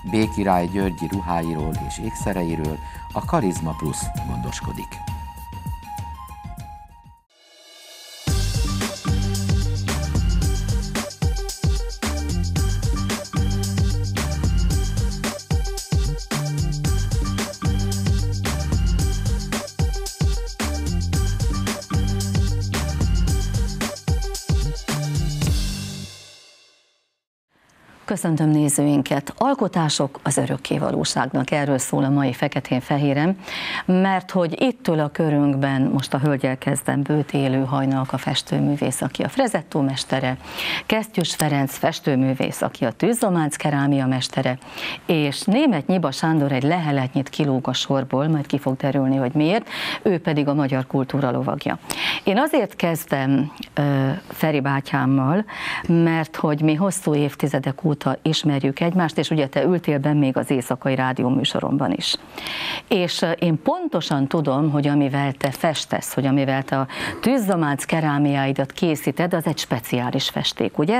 B. Király Györgyi ruháiról és ékszereiről a Karizma Plus gondoskodik. Köszöntöm nézőinket! Alkotások az örökké valóságnak, erről szól a mai Feketén-fehéren, mert hogy ittől a körünkben, most a hölgyel kezdem, Bőt Élő Hajnalka a festőművész, aki a frezettó mestere, Kesztyűs Ferenc festőművész, aki a tűzzománc kerámia mestere, és Németh Nyiba Sándor egy leheletnyit kilóg a sorból, majd ki fog derülni, hogy miért, ő pedig a magyar kultúra lovagja. Én azért kezdem Feri bátyámmal, mert hogy mi hosszú évtizedek óta ismerjük egymást, és ugye te ültél benn még az éjszakai rádióműsoromban is. És én pontosan tudom, hogy amivel te festesz, hogy amivel te a tűzzománc kerámiáidat készíted, az egy speciális festék, ugye?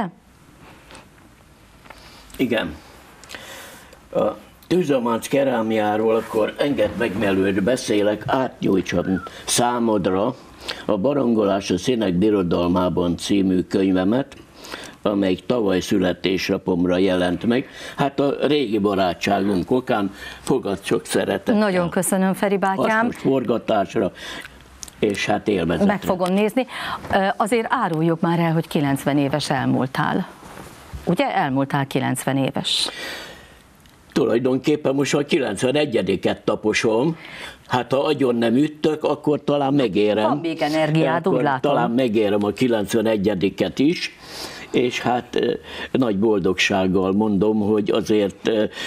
Igen. A tűzzománc kerámiáról akkor engedd meg, mielőtt beszélek, átnyújtsam számodra a Barangolás a színek birodalmában című könyvemet, amelyik tavaly születésnapomra jelent meg. Hát a régi barátságunk okán fogad sok szeretettel. Nagyon köszönöm, Feri bátyám. Hasznos forgatásra, és hát élvezetre. Meg fogom nézni. Azért áruljuk már el, hogy 90 éves elmúltál. Ugye? Elmúltál 90 éves. Tulajdonképpen most a 91-et taposom. Hát ha agyon nem üttök, akkor talán megérem. Van még energiád, úgy látom. Talán megérem a 91-et is. És hát nagy boldogsággal mondom, hogy azért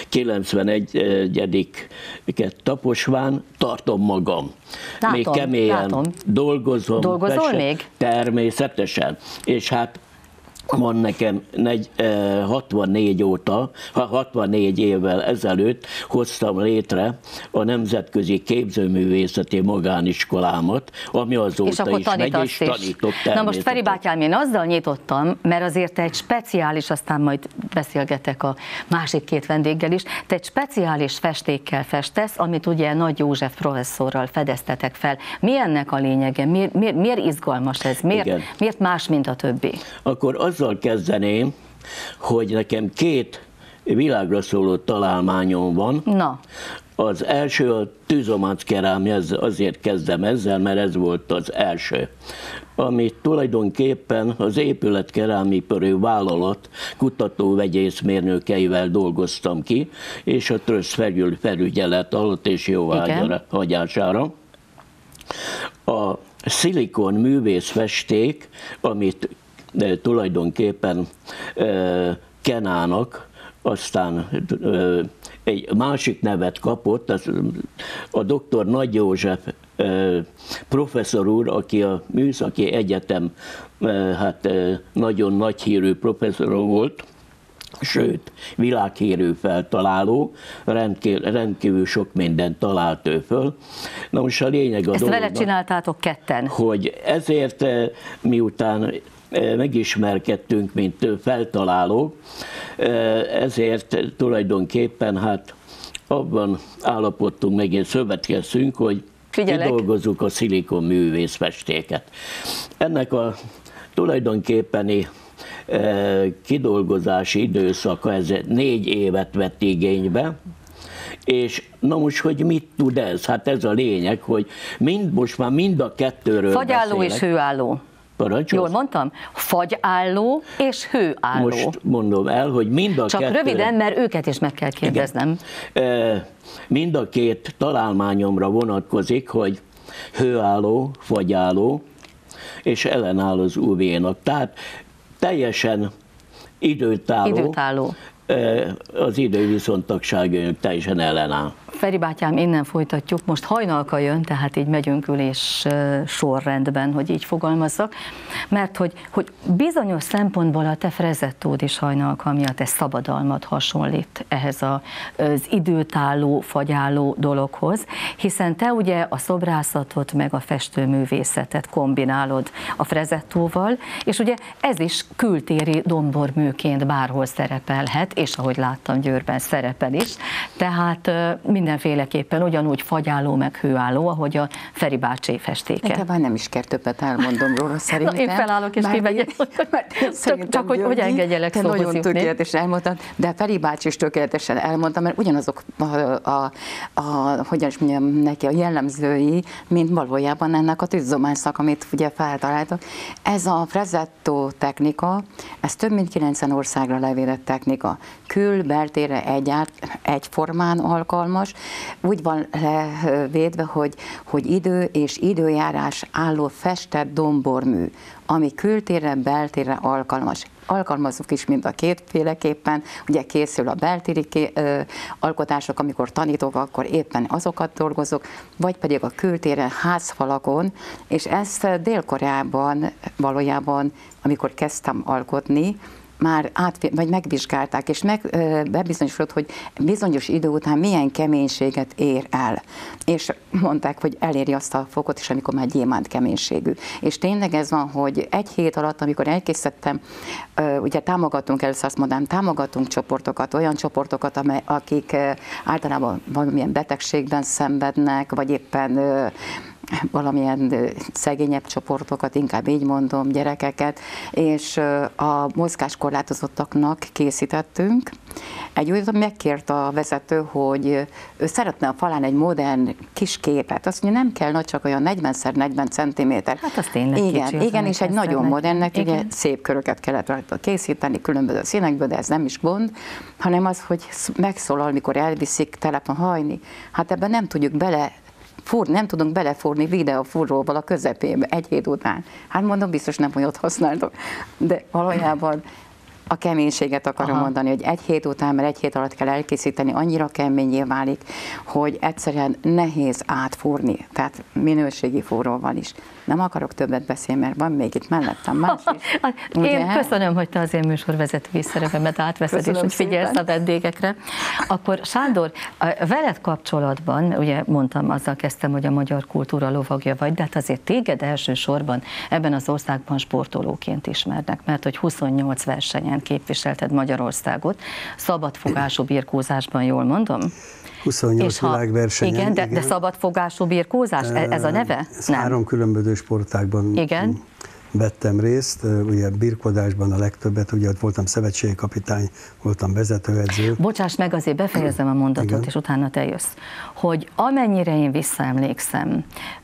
91-et taposván tartom magam. Még keményen dolgozom. Dolgozol még? Természetesen. És hát van nekem 64 évvel ezelőtt hoztam létre a Nemzetközi Képzőművészeti Magániskolámat, ami azóta is megy, és tanítok. Na most Feri bátyám, én azzal nyitottam, mert azért te egy speciális, aztán majd beszélgetek a másik két vendéggel is, te egy speciális festékkel festesz, amit ugye Nagy József professzorral fedeztetek fel. Mi ennek a lényege? Miért izgalmas ez? Miért más, mint a többi? Akkor azzal kezdeném, hogy nekem két világra szóló találmányom van. Na. Az első a tűzzománc kerámia, azért kezdem ezzel, mert ez volt az első, amit tulajdonképpen az épületkerámipari vállalat kutató-vegyészmérnökeivel dolgoztam ki, és a TRÖSZ felügyelet alatt és jóváhagyására. A szilikon művészfesték, amit tulajdonképpen Kenának, aztán egy másik nevet kapott, a dr. Nagy József professzor úr, aki a Műszaki Egyetem hát nagyon nagy hírű professzor volt, sőt, világhírű feltaláló, rendkívül sok mindent talált ő föl. Na most a lényeg a ezt vele csináltátok ketten? Hogy ezért miután megismerkedtünk, mint feltalálók, ezért tulajdonképpen hát abban állapodtunk meg, és szövetkeztünk, hogy kidolgozzuk a szilikon művészfestéket. Ennek a tulajdonképpeni kidolgozási időszaka, ez 4 évet vett igénybe, és na most, hogy mit tud ez? Hát ez a lényeg, hogy most már mind a kettőről fagyálló beszélek. És hőálló. Parancsolsz? Jól mondtam? Fagyálló és hőálló. Most mondom el, hogy mind a csak kettőre... röviden, mert őket is meg kell kérdeznem. Mind a két találmányomra vonatkozik, hogy hőálló, fagyálló, és ellenáll az UV-nak. Tehát teljesen időtálló. Az időviszontagsága teljesen ellenáll. Feri bátyám, innen folytatjuk. Most hajnalka jön, tehát így megyünk ülés sorrendben, hogy így fogalmazzak, mert hogy bizonyos szempontból a te frezettód is hajnalka miatt ez szabadalmat hasonlít ehhez az időtálló, fagyáló dologhoz, hiszen te ugye a szobrászatot meg a festőművészetet kombinálod a frezettóval, és ugye ez is kültéri domborműként bárhol szerepelhet, és ahogy láttam, Győrben szerepel is, tehát mindenféleképpen ugyanúgy fagyáló meg hőálló, ahogy a Feri bácsi festéke. Inkább nem is kell többet elmondom róla szerintem. Na, én felállok és kimegyek. Csak hogy engedjelek szóhoz jutni. Nagyon tökéletesen elmondtam, de Feri bácsi is tökéletesen elmondtam, mert ugyanazok hogyan is mondjam neki, a jellemzői, mint valójában ennek a tűzzományszak, amit ugye feltaláltak. Ez a frezettó technika, ez több mint 90 országra levédett technika. Kül-beltére egyformán alkalmas, úgy van levédve, hogy idő és időjárás álló festett dombormű, ami kültérre, beltérre alkalmas. Alkalmazzuk is mind a kétféleképpen, ugye készül a beltéri alkotások, amikor tanítok, akkor éppen azokat dolgozok, vagy pedig a kültéren házfalakon, és ezt Dél-Koreában valójában, amikor kezdtem alkotni, már vagy megvizsgálták, és bebizonyosodott, hogy bizonyos idő után milyen keménységet ér el. És mondták, hogy eléri azt a fokot is, amikor már gyémánt keménységű. És tényleg ez van, hogy egy hét alatt, amikor elkészítettem, ugye támogatunk, először azt mondanám, támogatunk csoportokat, olyan csoportokat, akik általában valamilyen betegségben szenvednek, vagy éppen valamilyen szegényebb csoportokat, inkább így mondom, gyerekeket, és a mozgáskorlátozottaknak készítettünk. Egy olyat megkért a vezető, hogy ő szeretne a falán egy modern kis képet. Azt mondja, nem kell nagy, csak olyan 40x40 cm. Hát az tényleg igen, és egy nagyon modernnek, ugye szép köröket kellett rajta készíteni, különböző színekből, de ez nem is gond, hanem az, hogy megszólal, mikor elviszik telefon hajni. Hát ebben nem tudjuk nem tudunk belefúrni videófúróval a közepébe egy hét után. Hát mondom, biztos nem olyat használtok. De valójában a keménységet akarom mondani, hogy egy hét után, mert egy hét alatt kell elkészíteni, annyira keményé válik, hogy egyszerűen nehéz átfúrni, tehát minőségi fúróval is. Nem akarok többet beszélni, mert van még itt mellettem más is. Én köszönöm, hogy te az én műsorvezetői szerepemet átveszed, köszönöm, és hogy figyelsz szépen a vendégekre. Akkor Sándor, veled kapcsolatban, ugye mondtam, azzal kezdtem, hogy a magyar kultúra lovagja vagy, de hát azért téged elsősorban ebben az országban sportolóként ismernek, mert hogy 28 versenyen képviselted Magyarországot, szabadfogású birkózásban, jól mondom? 28 világversenyen. Igen, de szabadfogású birkózás, ez a neve? Nem. 3 különböző sportágban vettem részt, ugye birkózásban a legtöbbet, ugye ott voltam szövetségi kapitány, voltam vezetőedző. Bocsáss meg, azért befejezem a mondatot, igen, és utána te jössz. Hogy amennyire én visszaemlékszem,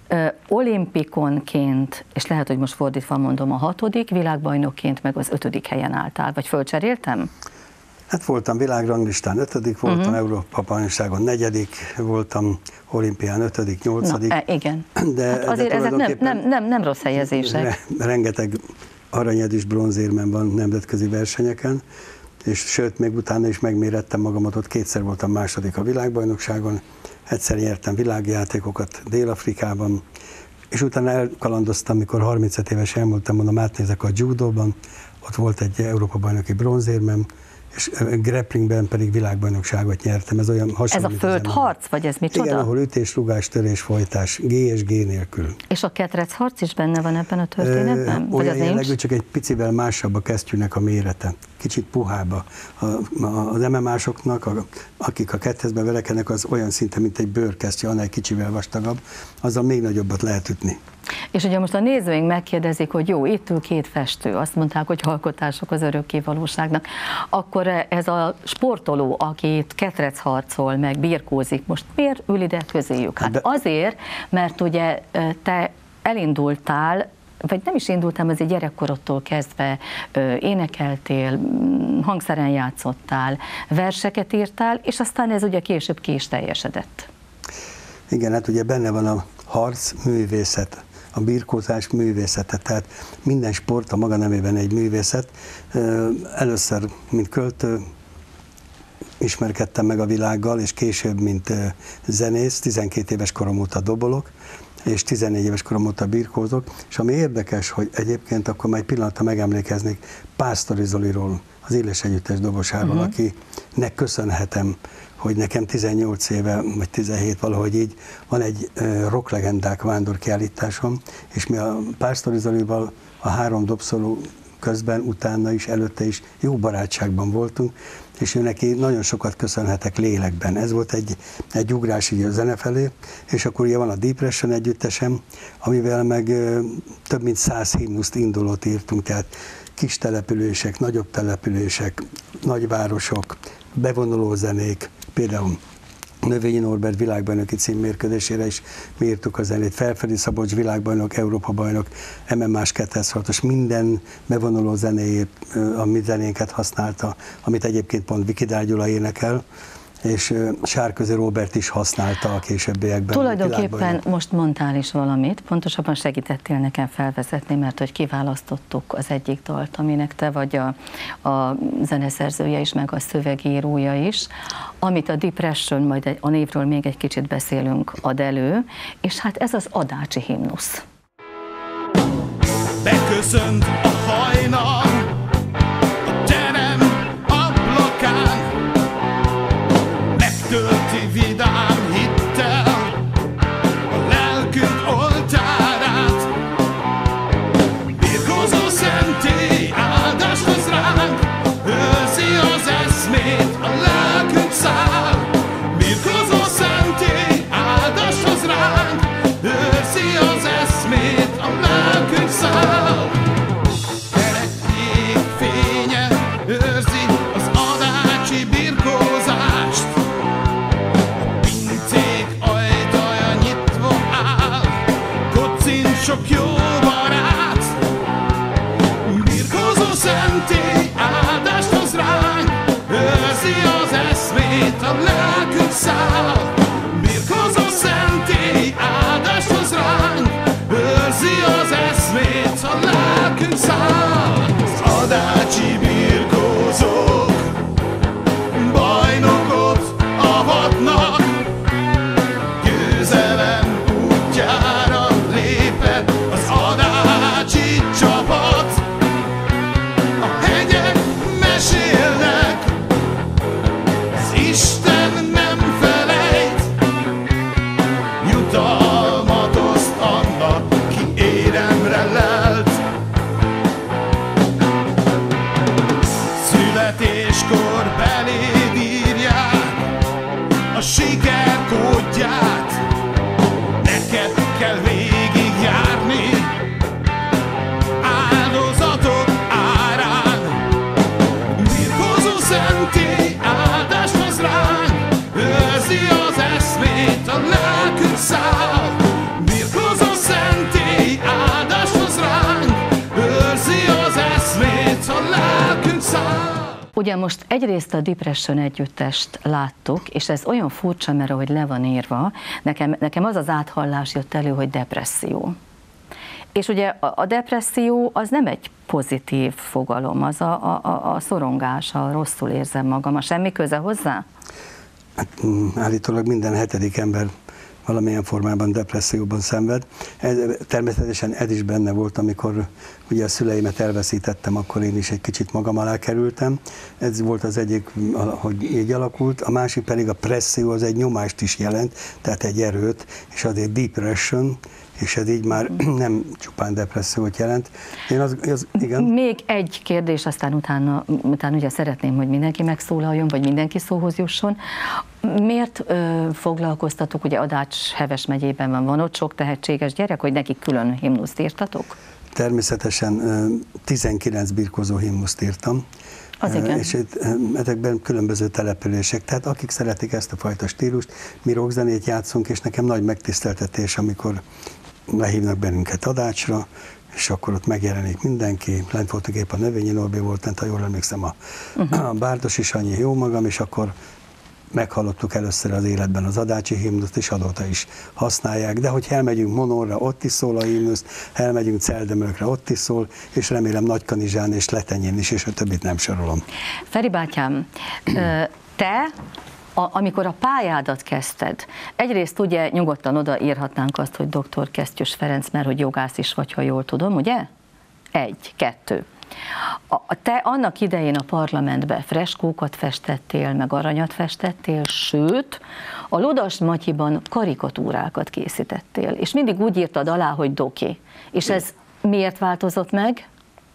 olimpikonként, és lehet, hogy most fordítva mondom, a 6. világbajnokként meg az 5. helyen álltál, vagy fölcseréltem? Hát voltam világranglistán 5., voltam Európa-bajnokságon 4., voltam olimpián 5., 8. Igen. De azért ezek nem rossz helyezések. Rengeteg aranyezüst, bronzérmem van nemzetközi versenyeken, és sőt, még utána is megmérettem magamat, ott 2-szer voltam második a világbajnokságon, egyszer nyertem világjátékokat Dél-Afrikában, és utána elkalandoztam, mikor 35 éves elmúltam, mondom, átnézek a judóban, ott volt egy Európa-bajnoki bronzérmem, és grapplingben pedig világbajnokságot nyertem. Ez olyan hasonló. Ez a földharc, vagy ez micsoda? Igen, ahol ütés, rugás, törés, folytás, G és G nélkül. És a ketrecharc is benne van ebben a történetben? Olyan jellegű, csak egy picivel másabb a kesztyűnek a mérete. Kicsit puhába. Az MMA-soknak, akik a ketrecbe verekednek, az olyan szinte, mint egy bőrkesztyű, annál egy kicsivel vastagabb, azzal még nagyobbat lehet ütni. És ugye most a nézőink megkérdezik, hogy jó, itt ül 2 festő, azt mondták, hogy alkotások az örökké valóságnak, akkor ez a sportoló, aki itt ketrecharcol, meg birkózik, most miért ül ide közéjük? Hát azért, mert ugye te elindultál, vagy nem is indultam, azért gyerekkorodtól kezdve énekeltél, hangszeren játszottál, verseket írtál, és aztán ez ugye később ki is teljesedett. Igen, hát ugye benne van a harc, művészet, a birkózás művészete, tehát minden sport a maga nevében egy művészet. Először, mint költő, ismerkedtem meg a világgal, és később, mint zenész, 12 éves korom óta dobolok, és 14 éves korom óta birkózok, és ami érdekes, hogy egyébként akkor már egy pillanatra megemlékeznék Pásztori Zoliról, az Éles Együttes dobosáról, akinek köszönhetem, hogy nekem 18 éve, vagy 17 valahogy így, van egy rocklegendák vándorkiállításom, és mi a Pásztori Zolival a 3 dobszoló közben, utána is, előtte is jó barátságban voltunk, és ő neki nagyon sokat köszönhetek lélekben. Ez volt egy ugrás így a zene felé, és akkor ugye van a Depression együttesem, amivel meg több mint 100 himnuszt, indulót írtunk, tehát kis települések, nagyobb települések, nagyvárosok, bevonuló zenék, például Növényi Norbert világbajnoki címmérkőzésére is mi írtuk a zenét, Felfedi Szabolcs világbajnok, Európa-bajnok, MMA-s 206-os, minden bevonuló zenéjét, a mi zenénket használta, amit egyébként pont Vikidár Gyula énekel, és Sárközi Róbert is használta a későbbiekben. Tulajdonképpen most mondtál is valamit, pontosabban segítettél nekem felvezetni, mert hogy kiválasztottuk az egyik dalt, aminek te vagy a zeneszerzője is, meg a szövegírója is, amit a Depression, majd a névről még egy kicsit beszélünk, ad elő, és hát ez az Adácsi himnusz. Beköszönt a hajnal a terem ablakán, megtölti vidám hittel a lelkünk oltárát. Birkózó szentély áldást hoz ránk, őrzi az eszmét, a lelkünk száll. Birkózó szentély áldást hoz ránk, őrzi az eszmét, a lelkünk száll. Kerek ég fénye őrzi az adácsi birkózást. Sok jó barát, birkózó szentély áldást hoz ránk, őrzi az eszmét, a lelkünk száll. Birkózó szentély áldást hoz ránk, őrzi az eszmét, a lelkünk száll. Az adácsi birkózók bajnokot avatnak, győzelem útjára az adácsi csapat. A hegyek mesélnek, az Isten nem felejt, jutalmat oszt annak, ki éremre lelt. Születéskor beléd írják a siker kódját, neked kell végigjárni áldozatok árán. Birkózó szentély áldást hoz ránk, őrzi az eszmét, a lelkünk száll. Birkózó szentély áldást hoz ránk, őrzi az eszmét, a lelkünk száll. Ugye most egyrészt a Depression együttest láttuk, és ez olyan furcsa, mert ahogy le van írva, nekem az az áthallás jött elő, hogy depresszió. És ugye a depresszió az nem egy pozitív fogalom, az a szorongás, a rosszul érzem magam, a semmi köze hozzá? Hát, állítólag minden 7. ember valamilyen formában depresszióban szenved. Természetesen ez is benne volt, amikor ugye a szüleimet elveszítettem, akkor én is egy kicsit magam alá kerültem. Ez volt az egyik, hogy így alakult. A másik pedig a presszió, az egy nyomást is jelent, tehát egy erőt, és azért depression, és ez így már nem csupán depressziót jelent. Igen. Még egy kérdés, aztán utána ugye szeretném, hogy mindenki megszólaljon, vagy mindenki szóhoz jusson. Miért foglalkoztatok, ugye Adács Heves megyében van ott sok tehetséges gyerek, hogy nekik külön himnuszt írtatok? Természetesen 19 birkózó himnuszt írtam. Az igen. És ezekben különböző települések, tehát akik szeretik ezt a fajta stílust, mi rockzenét játszunk, és nekem nagy megtiszteltetés, amikor lehívnak bennünket Adácsra, és akkor ott megjelenik mindenki, lent voltunk épp a Növényi Norbi volt, lent, ha jól emlékszem, a Bárdosi Sanyi, jó magam, és akkor meghallottuk először az életben az adácsi himnuszt, és azóta is használják, de hogy elmegyünk Monorra, ott is szól a himnusz, elmegyünk Celdömölkre, ott is szól, és remélem Nagykanizsán és Letenyén is, és a többit nem sorolom. Feri bátyám, te, amikor a pályádat kezdted, egyrészt ugye nyugodtan odaírhatnánk azt, hogy dr. Kesztyűs Ferenc, mert hogy jogász is vagy, ha jól tudom, ugye? 1, 2. Te annak idején a parlamentben freskókat festettél, meg aranyat festettél, sőt, a Ludas Matyiban karikatúrákat készítettél, és mindig úgy írtad alá, hogy Doki. És ez miért változott meg?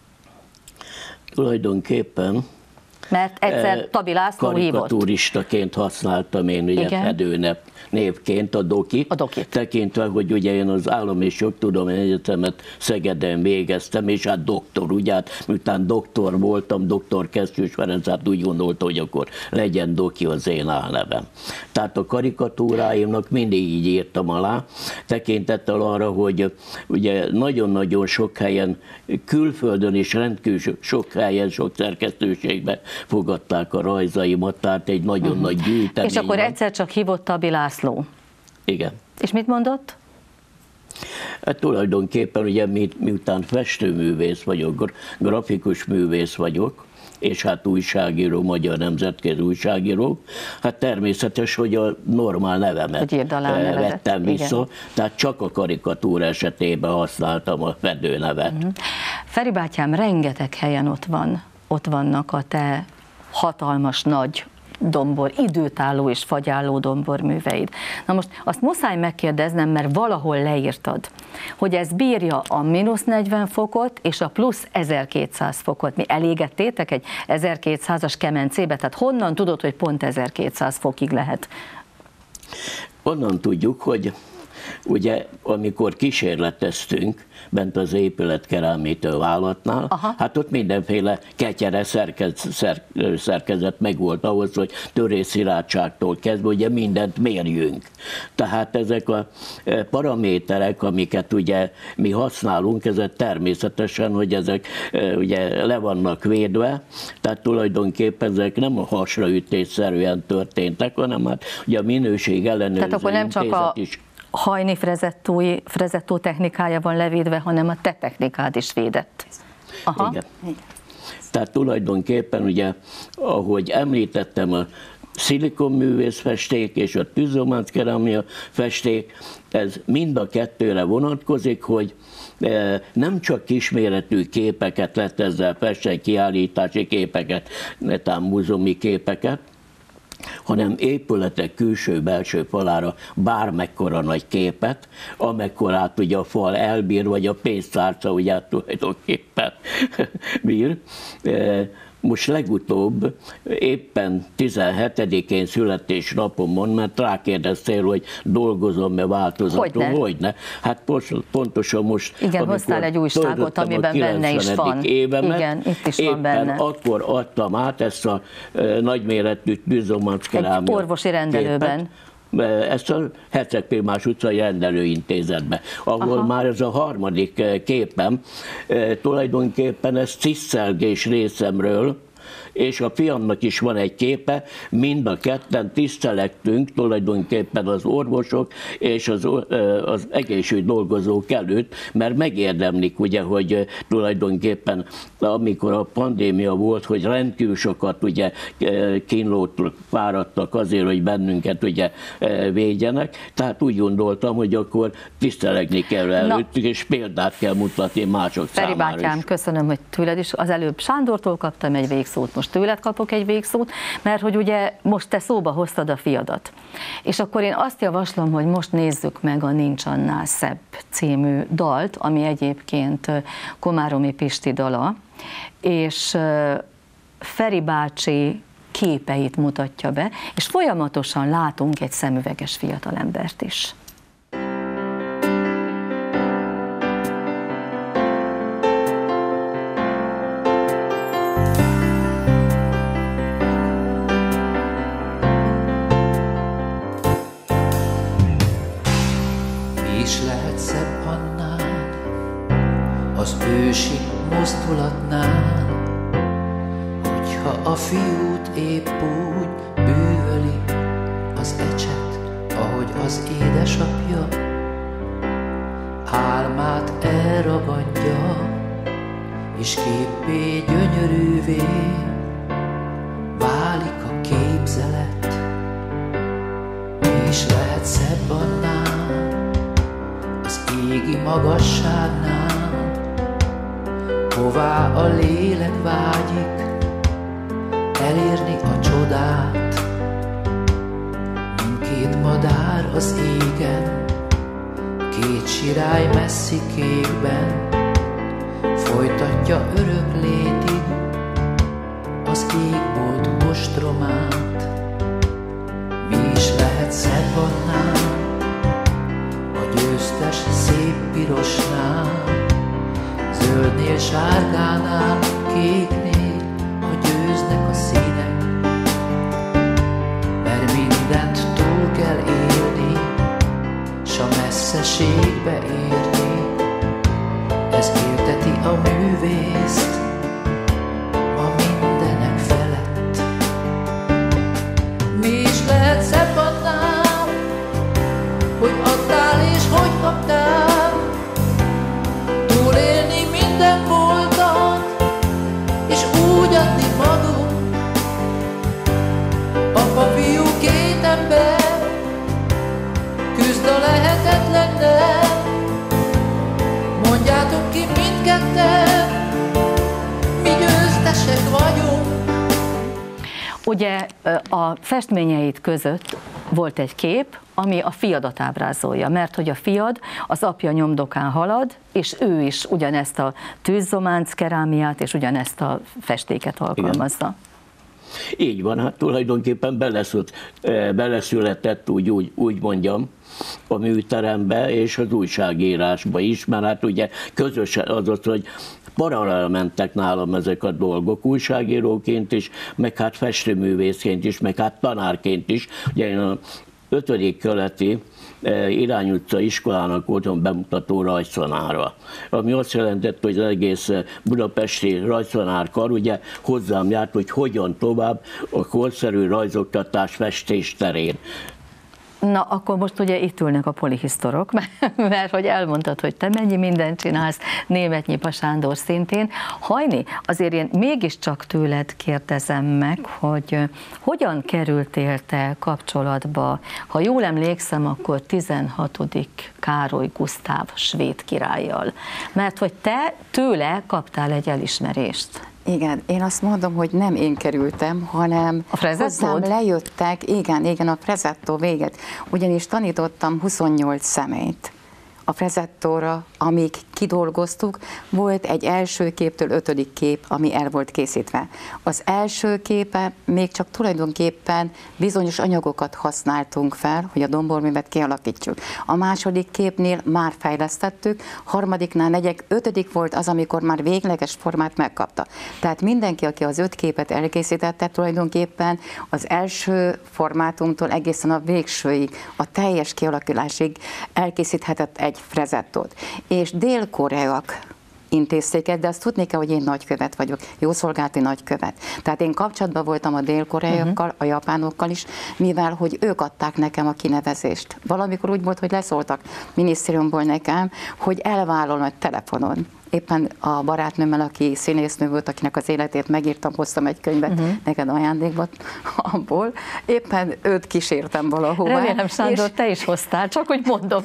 Tulajdonképpen mert egyszer Tabi László hívott. Karikatúristaként használtam én ugye fedőnévként a Dokit. Tekintve, hogy ugye én az Állam és Jogtudományi Egyetemet Szegeden végeztem, és hát doktor, ugye hát miután doktor voltam, dr. Kesztyűs Ferenc, hát úgy gondolta, hogy akkor legyen Doki az én álnevem. Tehát a karikatúráimnak mindig így írtam alá, tekintettel arra, hogy ugye nagyon-nagyon sok helyen, külföldön is rendkívül sok helyen, sok szerkesztőségben fogadták a rajzaimat, tehát egy nagyon nagy gyűjtemény. És akkor egyszer csak hívott Tabi László. Igen. És mit mondott? Hát tulajdonképpen ugye miután festőművész vagyok, grafikus művész vagyok, és hát újságíró, magyar nemzetközi újságíró, hát természetes, hogy a normál nevemet vettem vissza, igen. Tehát csak a karikatúra esetében használtam a fedőnevet. Feri bátyám, rengeteg helyen ott vannak a te hatalmas nagy időtálló és fagyálló domborműveid. Na most azt muszáj megkérdeznem, mert valahol leírtad, hogy ez bírja a -40 fokot és a plusz 1200 fokot. Mi elégettétek egy 1200-as kemencébe? Tehát honnan tudod, hogy pont 1200 fokig lehet? Onnan tudjuk, hogy ugye amikor kísérleteztünk bent az épületkerámítő vállalatnál, hát ott mindenféle ketyere szerkezet megvolt ahhoz, hogy törésszilátságtól kezdve ugye mindent mérjünk. Tehát ezek a paraméterek, amiket ugye mi használunk, ezek természetesen, hogy ezek ugye le vannak védve, tehát tulajdonképpen ezek nem a hasraütésszerűen történtek, hanem hát ugye a minőség ellenőrző intézet is. Hajni frezettó technikája van levédve, hanem a te technikád is védett. Aha. Igen. Tehát tulajdonképpen ugye, ahogy említettem, a szilikonművész festék és a tűzománcekerámia festék, ez mind a kettőre vonatkozik, hogy nem csak kisméretű képeket lehet ezzel festeni, kiállítási képeket, netán múzeumi képeket, hanem épületek külső-belső falára bármekkora nagy képet, amekkorát ugye a fal elbír, vagy a pénztárca ugye tulajdonképpen bír. Most legutóbb éppen 17-én születésnapomon, mert rákérdeztél, hogy dolgozom-e változaton, hogyne. Hát pontosan most, igen, hoztál egy újságot, amiben benne is van. Évemet, igen, itt is van benne. Akkor adtam át ezt a nagyméretű tűzománcekerámia orvosi rendelőben. Ezt a Herceg Pélmás utcai rendelőintézetbe, ahol már ez a harmadik képem, tulajdonképpen ez tisztelgés részemről, és a fiamnak is van egy képe, mind a ketten tisztelektünk tulajdonképpen az orvosok és az egészségügy dolgozók előtt, mert megérdemlik ugye, hogy tulajdonképpen amikor a pandémia volt, hogy rendkívül sokat ugye kínlódtak, fáradtak azért, hogy bennünket ugye védjenek, tehát úgy gondoltam, hogy akkor tisztelegni kell előttük, és példát kell mutatni mások Feri számára bátyám, is. Köszönöm, hogy tőled is. Az előbb Sándortól kaptam egy végszót, most tőled kapok egy végszót, mert hogy ugye most te szóba hoztad a fiadat. És akkor én azt javaslom, hogy most nézzük meg a Nincs annál szebb című dalt, ami egyébként Komáromi Pisti dala, és Feri bácsi képeit mutatja be, és folyamatosan látunk egy szemüveges fiatalembert is. Ősi mozdulatnál, hogyha a fiút épp úgy bűvöli az ecset, ahogy az édesapja álmát elragadja, és képpé gyönyörűvé válik a képzelet. magasságnál, hová a lélek vágyik, elérni a csodát. Mindkét madár az égen, két sirály messzi kékben, folytatja örök létig az égbolt ostromát. Mi is lehet szebb annál, a győztes szép pirosnál, zöldnél, sárgánál, kéknél, ha győznek a színek. Mert mindent túl kell élni, s a messzeségbe érni, ez élteti a művészt ma mindenek felett. Mi is lehet szebb annál, hogy adtál és hogy kaptál, túlélni minden voltat, és úgy adni magunk. Apa, fiú, két ember küzd a lehetetlennel, mondjátok ki mindketten, mi győztesek vagyunk. Ugye a festményeid között volt egy kép, ami a fiadat ábrázolja, mert hogy a fiad az apja nyomdokán halad, és ő is ugyanezt a tűzzománc kerámiát és ugyanezt a festéket alkalmazza. Igen. Így van, hát tulajdonképpen beleszületett, úgy mondjam, a műterembe és az újságírásba is, mert hát ugye közösen az, hogy paralel mentek nálam ezek a dolgok, újságíróként is, meg hát festőművészként is, meg hát tanárként is. Ugye én a 5. keleti Irány utca iskolának voltam bemutató rajztanára, ami azt jelentett, hogy az egész budapesti rajztanárkar ugye hozzám járt, hogy hogyan tovább a korszerű rajzoktatás festés terén. Na, akkor most ugye itt ülnek a polihisztorok, mert hogy elmondtad, hogy te mennyi mindent csinálsz, Németh-Nyipa Sándor szintén. Hajni, azért én mégiscsak tőled kérdezem meg, hogy hogyan kerültél te kapcsolatba, ha jól emlékszem, akkor 16. Károly Gusztáv svéd királlyal, mert hogy te tőle kaptál egy elismerést. Igen, én azt mondom, hogy nem én kerültem, hanem hozzám lejöttek, igen, a Fresettó véget, ugyanis tanítottam 28 személyt. A Fresettóra, amíg kidolgoztuk, volt egy első képtől 5. kép, ami el volt készítve. Az első képe még csak tulajdonképpen bizonyos anyagokat használtunk fel, hogy a domborművet kialakítsuk. A második képnél már fejlesztettük, harmadiknál 4., 5. volt az, amikor már végleges formát megkapta. Tehát mindenki, aki az 5 képet elkészítette, tulajdonképpen az első formátumtól egészen a végsőig, a teljes kialakulásig elkészíthetett egy Fresettót. És dél-koreaiak intézték ezt, de azt tudni kell, hogy én nagykövet vagyok, jószolgálati nagykövet. Tehát én kapcsolatban voltam a dél-koreaiakkal, a japánokkal is, mivel hogy ők adták nekem a kinevezést. Valamikor úgy volt, hogy leszóltak minisztériumból nekem, hogy elvállalom egy telefonon. Éppen a barátnőmmel, aki színésznő volt, akinek az életét megírtam, hoztam egy könyvet neked ajándékba abból. Éppen őt kísértem valahová. Remélem, Sándor, te is hoztál, csak hogy mondom,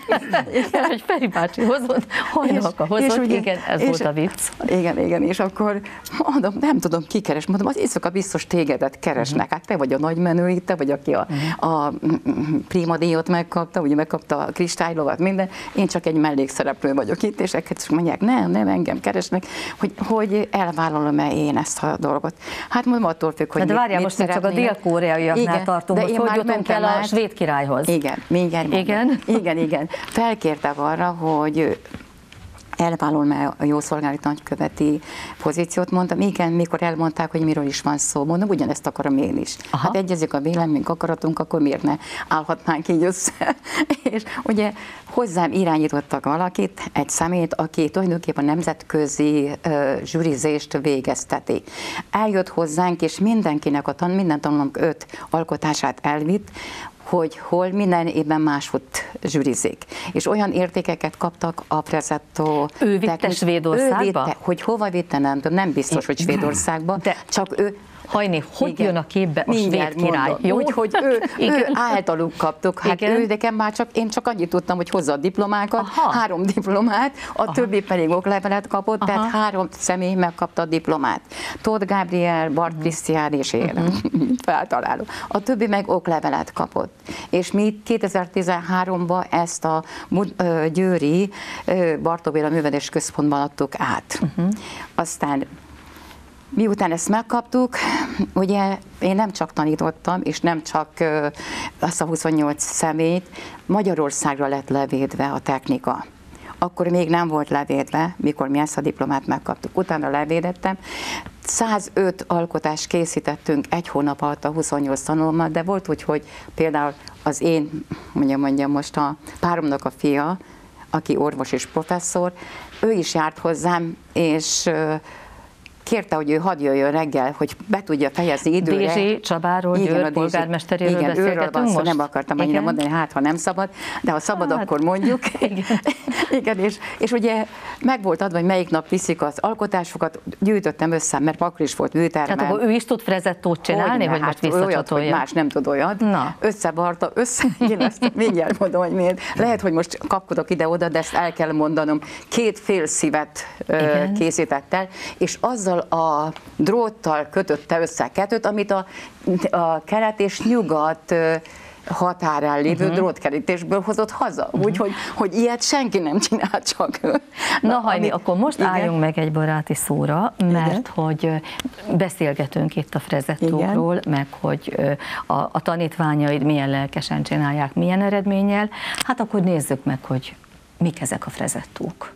hogy Feri bácsi hozott, Hajnalka hozott, igen, ez volt a vicc. Igen, és akkor mondom, nem tudom, ki keres, mondom, az éjszaka biztos tégedet keresnek, hát te vagy a nagymenő, te vagy, aki a Prima díjat megkapta, ugye megkapta a kristálylovat, minden, én csak egy mellékszereplő vagyok itt, és ekkor mondják, nem engem keresnek, hogy elvállalom-e én ezt a dolgot. Hát mondom, attól függ, hogy de várjál, most még csak a dél-koreaiaknál tartunk, hogy hogy jutunk el a svéd királyhoz. Igen, mindjárt. Igen. Felkértem arra, hogy elvállalom-e a jószolgálati nagyköveti pozíciót, mondtam, igen, mikor elmondták, hogy miről is van szó, mondom, ugyanezt akarom én is. Aha. Hát egyezik a véleményünk, akaratunk, akkor miért ne állhatnánk így össze. És ugye hozzám irányítottak valakit, egy személyt, aki tulajdonképpen nemzetközi zsűrizést végezteti. Eljött hozzánk, és mindenkinek minden tanulónk 5 alkotását elvitt, hogy hol minden évben máshogy zsűrizik. És olyan értékeket kaptak a Fresettó. Ő vitte Svédországba? Hogy hova vitte, nem biztos, hogy Svédországba, csak ő Hajni, hogy Igen. jön a képbe a Mindjárt svéd király? mondom. Jó? Úgyhogy ő általuk kaptuk. Hát Igen. ő nekem már én csak annyit tudtam, hogy hozza a diplomákat, Aha. 3 diplomát, a többi pedig oklevelet kapott, tehát 3 személy megkapta a diplomát. Tóth Gabriel, Bart Krisztián és én, feltaláló. A többi meg oklevelet kapott. És mi 2013-ban ezt a győri Bartók Béla Művelés Központban adtuk át. Aztán miután ezt megkaptuk, ugye én nem csak tanítottam, és nem csak azt a 28 személyt, Magyarországra lett levédve a technika. Akkor még nem volt levédve, mikor mi ezt a diplomát megkaptuk. Utána levédettem. 105 alkotást készítettünk 1 hónap alatt a 28 tanulóval, de volt úgy, hogy például az én, mondjam most a páromnak a fia, aki orvos és professzor, ő is járt hozzám, és kérte, hogy ő hadd jöjjön reggel, hogy be tudja fejezni időre. Dézsi Csabáról, Győr polgármesteréről beszélgetünk most? Nem akartam annyira mondani, hát ha nem szabad, de ha szabad, akkor mondjuk. Igen, és ugye meg volt adva, hogy melyik nap viszik az alkotásokat, gyűjtöttem össze, mert akkor is volt műtermem. Tehát akkor ő is tud frezettót csinálni, hogy most visszacsatolja? Olyat, hogy más nem tud olyat. Na. Összevarta, én ezt mindjárt mondom, hogy miért. Lehet, hogy most kapkodok ide-oda, de ezt el kell mondanom. 2 fél szívet készített el, és azzal a dróttal kötötte össze 2-t, amit a kelet és nyugat határán lévő drótkerítésből hozott haza. Úgyhogy hogy ilyet senki nem csinál, csak ő. Na Hajni, akkor most álljunk meg egy baráti szóra, mert hogy beszélgetünk itt a frezettókról, meg hogy a tanítványaid milyen lelkesen csinálják, milyen eredménnyel. Hát akkor nézzük meg, hogy mik ezek a frezettók.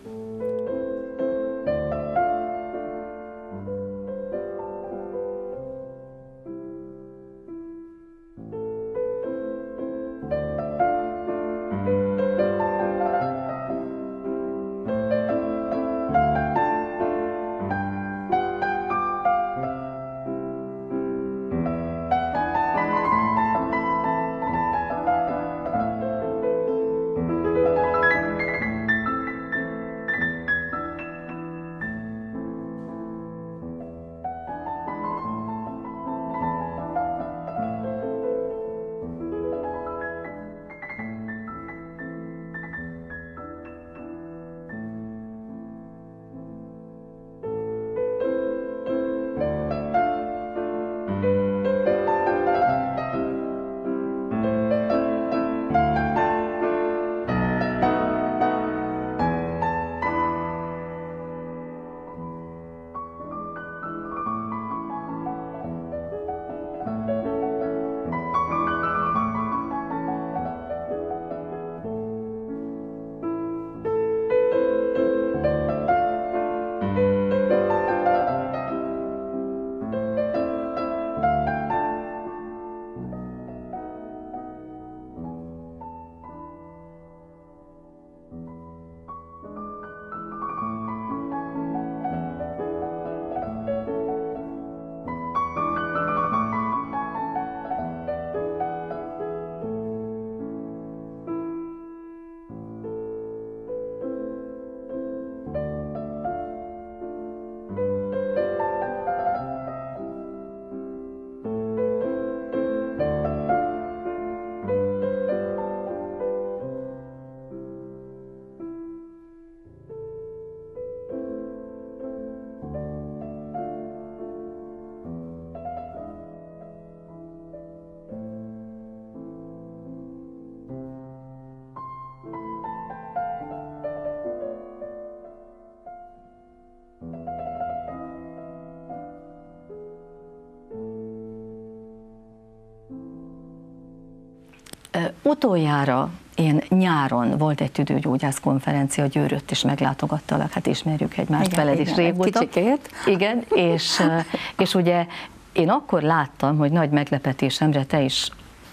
Utoljára én nyáron volt egy tüdőgyógyász konferencia, Győrött is meglátogattalak, hát ismerjük egymást, veled is régóta. Kicsikét. Igen, és ugye én akkor láttam, hogy nagy meglepetésemre te is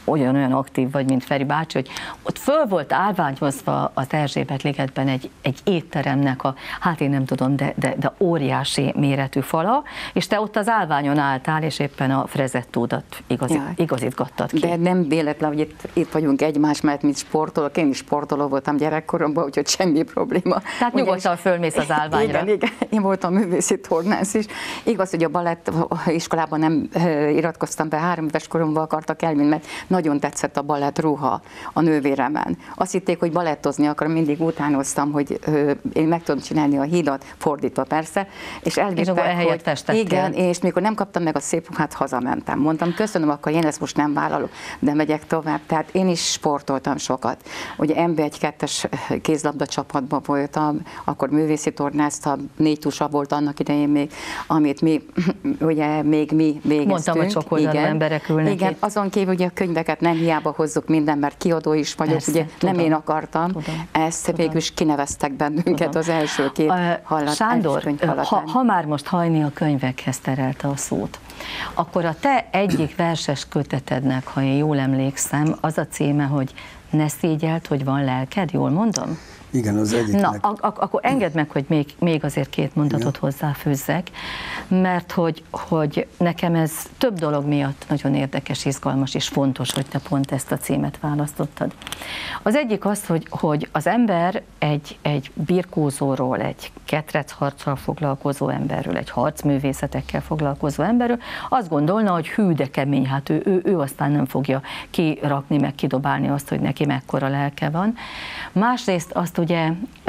olyan aktív vagy, mint Feri bácsi, hogy ott föl volt állványozva az Erzsébet-ligetben egy étteremnek a, hát én nem tudom, de óriási méretű fala, és te ott az állványon álltál, és éppen a frezettódat igazítgattad ki. De nem véletlen, hogy itt vagyunk egymás mellett, mint sportolók. Én is sportoló voltam gyerekkoromban, úgyhogy semmi probléma. Tehát nyugodtan fölmész az állványra. Igen. Én voltam művészi tornász is. Igaz, hogy a balett iskolában nem iratkoztam be, 3 éves koromban akartak elvinni, mert nagyon tetszett a balett ruha a nővéremen. Azt hitték, hogy balettozni akar, mindig utánoztam, hogy én meg tudom csinálni a hídat, fordítva persze, és elvittek, hogy igen, és mikor nem kaptam meg a szép ruhát, hazamentem. Mondtam, köszönöm, akkor én ezt most nem vállalom, de megyek tovább. Tehát én is sportoltam sokat. Ugye MB1-2-es kézlabda csapatban voltam, akkor művészi tornáztam, 4 tusa volt annak idején még, amit mi, ugye még mi végeztünk. Mondtam, hogy sok oldalú emberek ülnek. Igen, azon kívül ugye a könyveket nem hiába hozzuk minden, mert kiadó is vagyok, persze, ugye tudom, nem én akartam. Ezt végül is kineveztek bennünket az első 2 Sándor, ha már most Hajni a könyvekhez terelte a szót, akkor a te egyik verses kötetednek, ha én jól emlékszem, az a címe, hogy Ne szégyeld, hogy van lelked, jól mondom? Igen, az egyiknek. Na, akkor engedd meg, hogy még azért 2 mondatot hozzáfűzzek, mert hogy nekem ez több dolog miatt nagyon érdekes, izgalmas és fontos, hogy te pont ezt a címet választottad. Az egyik az, hogy az ember egy birkózóról, egy ketrecharccal foglalkozó emberről, egy harcművészetekkel foglalkozó emberről azt gondolna, hogy hű, de kemény, hát ő aztán nem fogja kirakni, meg kidobálni azt, hogy neki mekkora lelke van. Másrészt azt ugye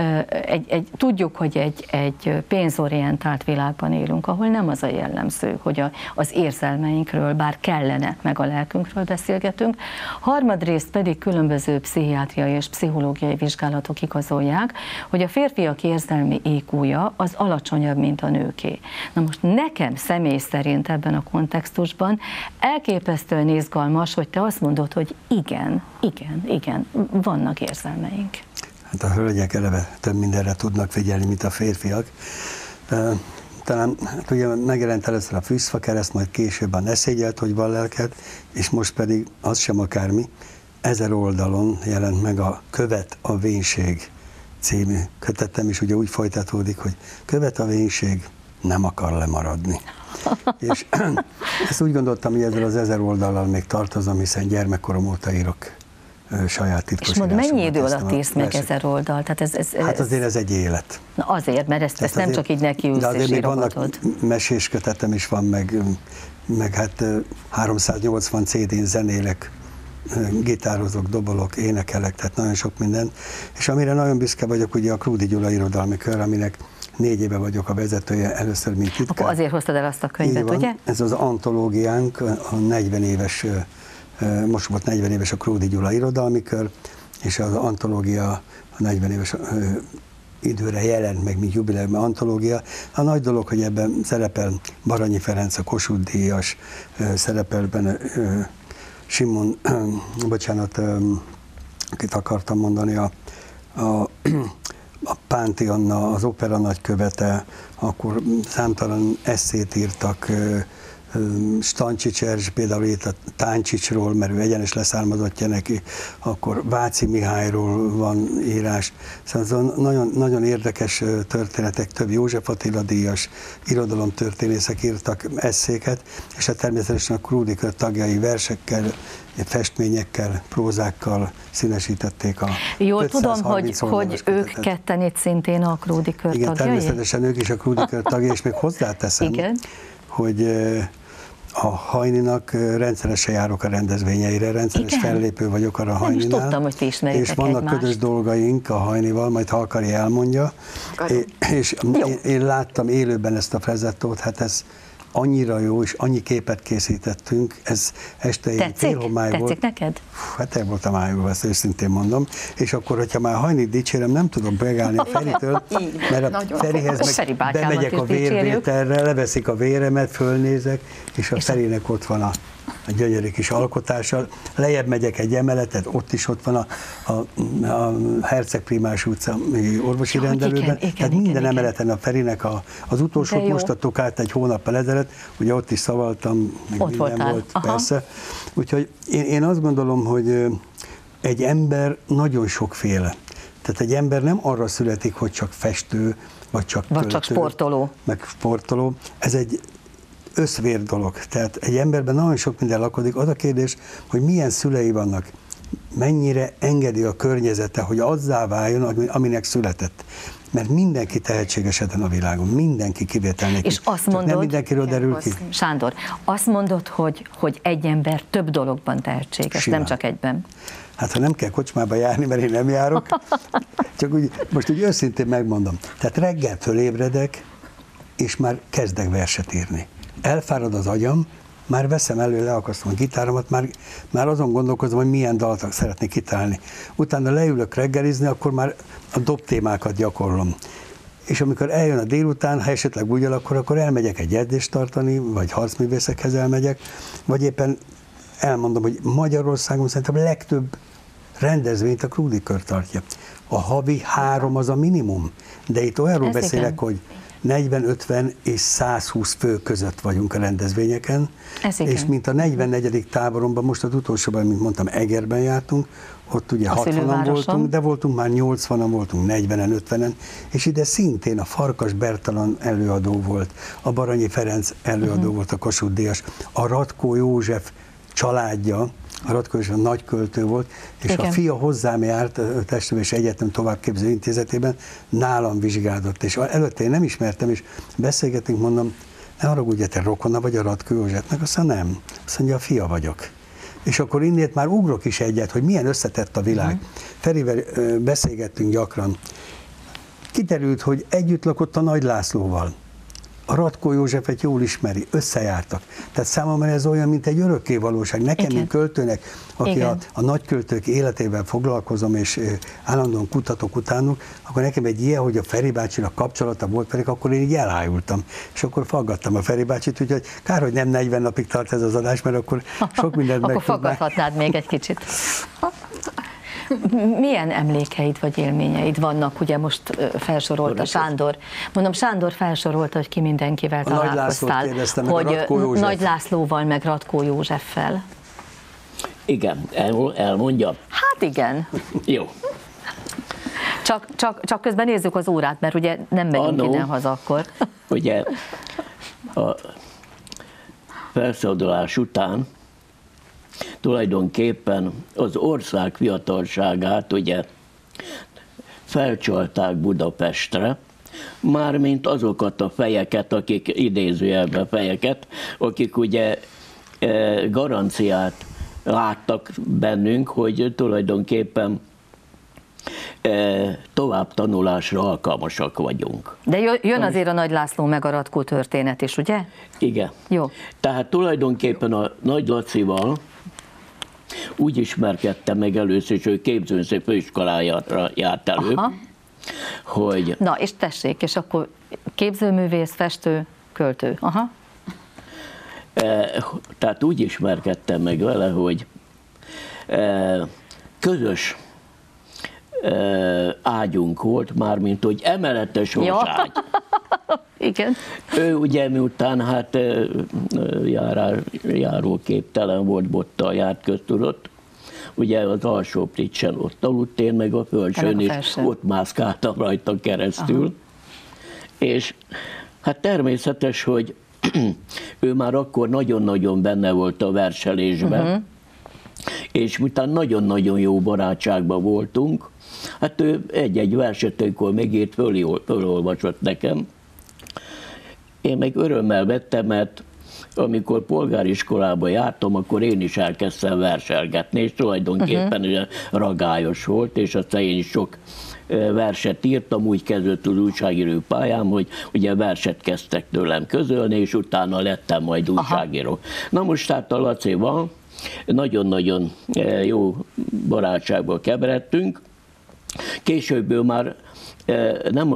tudjuk, hogy egy pénzorientált világban élünk, ahol nem az a jellemző, hogy az érzelmeinkről, bár kellene, meg a lelkünkről beszélgetünk. Harmadrészt pedig különböző pszichiátriai és pszichológiai vizsgálatok igazolják, hogy a férfiak érzelmi IQ-ja az alacsonyabb, mint a nőké. Na most nekem személy szerint ebben a kontextusban elképesztően izgalmas, hogy te azt mondod, hogy igen, vannak érzelmeink. Hát a hölgyek eleve több mindenre tudnak figyelni, mint a férfiak. Talán hát ugye megjelent először a Fűszfakereszt, majd később a Ne szégyeld, hogy van lelked, és most pedig az sem akármi, 1000 oldalon jelent meg a Követ a vénség című kötetem, és ugye úgy folytatódik, hogy követ a vénség, nem akar lemaradni. És ezt úgy gondoltam, hogy ezzel az 1000 oldallal még tartozom, hiszen gyermekkorom óta írok saját titkos és mondd, mennyi idő alatt írsz meg 1000 oldal? Tehát hát azért ez egy élet. Na azért, mert ezt nem csak így nekiülsz és írogatod. De azért még vannak mesés kötetem is van, meg hát 380 CD-n zenélek, gitározok, dobolok, énekelek, tehát nagyon sok minden. És amire nagyon büszke vagyok, ugye a Krúdy Gyula irodalmi kör, aminek 4 éve vagyok a vezetője, először mint titkár. Akkor azért hoztad el azt a könyvet, ugye? Ez az antológiánk, a 40 éves, most volt 40 éves a Krúdy Gyula irodalmi kör, és az antológia a 40 éves időre jelent meg, mint jubileumi antológia. A nagy dolog, hogy ebben szerepel Baranyi Ferenc, a Kossuth díjas, szerepel benne Simon, bocsánat, akit akartam mondani, a Pánti Anna, az opera nagykövete, akkor számtalan esszét írtak, Stancsics Erzs például írt a Táncsicsról, mert ő egyenes leszármazottja neki, akkor Váci Mihályról van írás. Szóval nagyon, nagyon érdekes történetek, több József Attila díjas irodalomtörténészek írtak esszéket, és természetesen a Krúdy kör tagjai versekkel, festményekkel, prózákkal színesítették a Jól tudom, hogy ők ketten itt szintén a Krúdy kör tagjai? Igen, természetesen ők is a Krúdy kör tagjai, és még hozzáteszem, hogy a Hajninak rendszeresen járok a rendezvényeire, rendszeres fellépő vagyok arra a Hajninál. Nem is tudtam, hogy ti ismeritek és vannak egymást. Közös dolgaink a Hajnival, majd ha akarja elmondja. És én láttam élőben ezt a frezettót, hát ez annyira jó, és annyi képet készítettünk, ez este egy félhomály volt. Tetszik neked? Hát el voltam ájulva, ezt őszintén mondom. És akkor, hogyha már Hajnit dicsérem, nem tudom megállni a Feritől, mert a Ferihez meg bemegyek a vérvételre, leveszik a véremet, fölnézek, és a Ferinek ott van a a gyönyörű kis alkotással. Lejjebb megyek egy emeletet, ott van a Herceg Primás utca orvosi rendelőben. Tehát minden emeleten a Ferinek az utolsót most adtuk át egy hónappal ezelőtt, ugye ott is szavaltam, ott voltál. Volt, persze. Úgyhogy én azt gondolom, hogy egy ember nagyon sokféle. Tehát egy ember nem arra születik, hogy csak festő, vagy csak költő, csak sportoló. Meg sportoló. Ez egy összvér dolog. Tehát egy emberben nagyon sok minden lakodik. Az a kérdés, hogy milyen szülei vannak, mennyire engedi a környezete, hogy azzá váljon, aminek született. Mert mindenki tehetséges ezen a világon, mindenki kivétel nélkül. És azt mondod, nem mindenkiről derül ki. Sándor, azt mondod, hogy egy ember több dologban tehetséges, simán. Nem csak egyben. Hát ha nem kell kocsmába járni, mert én nem járok, csak most úgy őszintén megmondom. Tehát reggel fölébredek, és már kezdek verset írni. Elfárad az agyam, már veszem elő, leakasztom a gitáromat, már azon gondolkozom, hogy milyen dalt szeretnék kitalálni. Utána leülök reggelizni, akkor már a dobtémákat gyakorlom. És amikor eljön a délután, ha esetleg úgy alakul, akkor elmegyek egy edzést tartani, vagy harcművészekhez elmegyek, vagy éppen elmondom, hogy Magyarországon szerintem a legtöbb rendezvényt a Krúdy Kör tartja. A havi 3 az a minimum, de itt olyanról beszélek, hogy 40, 50 és 120 fő között vagyunk a rendezvényeken, és mint a 44. táboromban, most az utolsóban, mint mondtam, Egerben jártunk, ott ugye 60-an voltunk, de voltunk már 80-an, voltunk 40-en, 50-en, és ide szintén a Farkas Bertalan előadó volt, a Baranyi Ferenc előadó volt, a Kossuth Díjas, a Ratkó József családja, a Ratkó József nagyköltő volt, és igen. A fia hozzám járt a Testvérés Egyetem Továbbképző Intézetében, nálam vizsgálódott, és előtte én nem ismertem, és beszélgetünk, mondom, ne haragudj, te rokona vagy a Ratkó Józsefnek? Azt mondja, nem. Azt mondja, a fia vagyok. És akkor innét már ugrok is egyet, hogy milyen összetett a világ. Ferivel beszélgettünk gyakran. Kiderült, hogy együtt lakott a Nagy Lászlóval. A Ratkó Józsefet jól ismeri, összejártak. Tehát számomra ez olyan, mint egy örökké valóság. Nekem, mint költőnek, aki a nagyköltők életével foglalkozom, és állandóan kutatok utánuk, akkor nekem egy ilyen, hogy a Feri bácsinak kapcsolata volt, pedig akkor én így elájultam. És akkor faggattam a Feri bácsit, úgyhogy kár, hogy nem 40 napig tart ez az adás, mert akkor sok mindent meg. Akkor faggathatnád még egy kicsit. Milyen emlékeid vagy élményeid vannak? Ugye most felsorolta Sándor. Mondom, Sándor felsorolta, hogy ki mindenkivel találkoztál. Hogy Nagy Lászlóval, meg Ratkó Józseffel. Igen, elmondjam? Hát igen. Jó. Csak közben nézzük az órát, mert ugye nem megyünk innen haza akkor. Ugye a felszabadulás után tulajdonképpen az ország fiatalságát ugye felcsalták Budapestre, mármint azokat a fejeket, akik idézőjelben fejeket, akik ugye garanciát láttak bennünk, hogy tulajdonképpen tovább tanulásra alkalmasak vagyunk. De jön azért a Nagy László meg a Ratkó történet is, ugye? Igen. Jó. Tehát tulajdonképpen a Nagy Lacival úgy ismerkedtem meg először, hogy ő képzőművész főiskolájára járt elő, hogy... Na, és tessék, és akkor képzőművész, festő, költő. Aha. Tehát úgy ismerkedtem meg vele, hogy közös ágyunk volt, mármint hogy emeletes hozágy. Igen. Ő ugye miután hát járóképtelen volt, bottal járt köztudott, ugye az alsó pricsen ott aludt, én meg a fölsőn is ott mászkáltam rajta keresztül. Aha. És hát természetes, hogy ő már akkor nagyon-nagyon benne volt a verselésben, és miután nagyon-nagyon jó barátságban voltunk, hát ő egy-egy verset, amikor megírt, fölolvasott nekem. Én meg örömmel vettem, mert amikor polgáriskolába jártam, akkor én is elkezdtem verselgetni, és tulajdonképpen ragályos volt, és aztán én is sok verset írtam, úgy kezdődött az újságíró pályám, hogy ugye verset kezdtek tőlem közölni, és utána lettem majd újságíró. Na most hát a Lacival nagyon-nagyon jó barátságba keveredtünk. Később már nem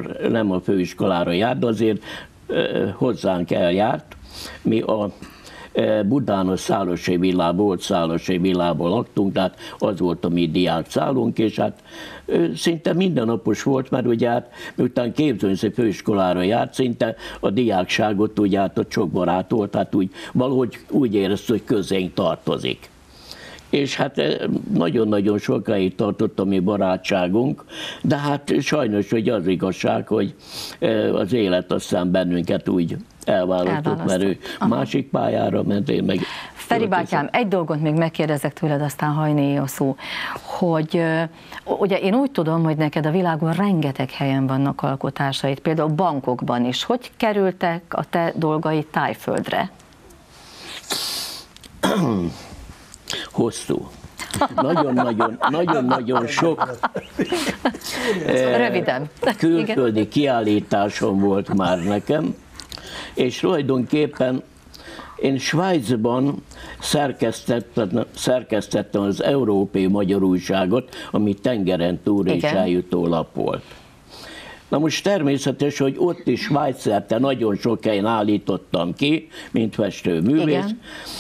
a főiskolára járt, de azért hozzánk eljárt. Mi a Budán a Szálasi villában, volt Szálasi villában laktunk, tehát az volt a mi diákszálunk, és hát szinte mindennapos volt, mert ugye hát miután képzőművészeti főiskolára járt, szinte a diákságot ugye hát ott sok barát volt, tehát valahogy úgy érezte, hogy közénk tartozik. És hát nagyon-nagyon sokáig tartott a mi barátságunk, de hát sajnos, hogy az igazság, hogy az élet aztán bennünket úgy elválasztott, mert ő másik pályára ment, én meg... Feri bátyám, egy dolgot még megkérdezek tőled, aztán hajné a szó, hogy ugye én úgy tudom, hogy neked a világon rengeteg helyen vannak alkotásaid, például bankokban is. Hogy kerültek a te dolgai Tájföldre? Hosszú. Nagyon-nagyon sok Röviden. külföldi kiállításom volt már nekem, és tulajdonképpen én Svájcban szerkesztettem az Európai Magyar Újságot, ami tengeren túl és eljutó lap volt. Na most természetes, hogy ott is Svájc-szerte nagyon sok helyen állítottam ki, mint festőművész. Igen.